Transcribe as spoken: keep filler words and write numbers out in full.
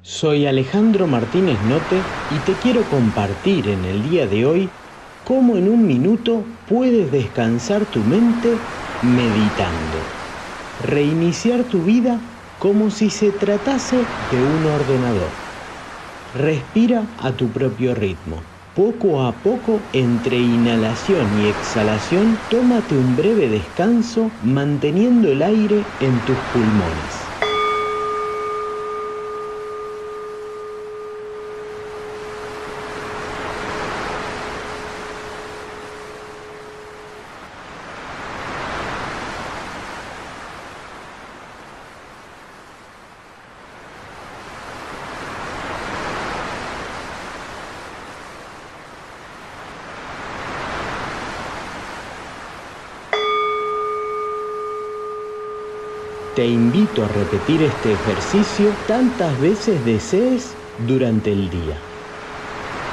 Soy Alejandro Martínez Note y te quiero compartir en el día de hoy cómo en un minuto puedes descansar tu mente meditando. Reiniciar tu vida como si se tratase de un ordenador. Respira a tu propio ritmo. Poco a poco, entre inhalación y exhalación, tómate un breve descanso manteniendo el aire en tus pulmones. Te invito a repetir este ejercicio tantas veces desees durante el día.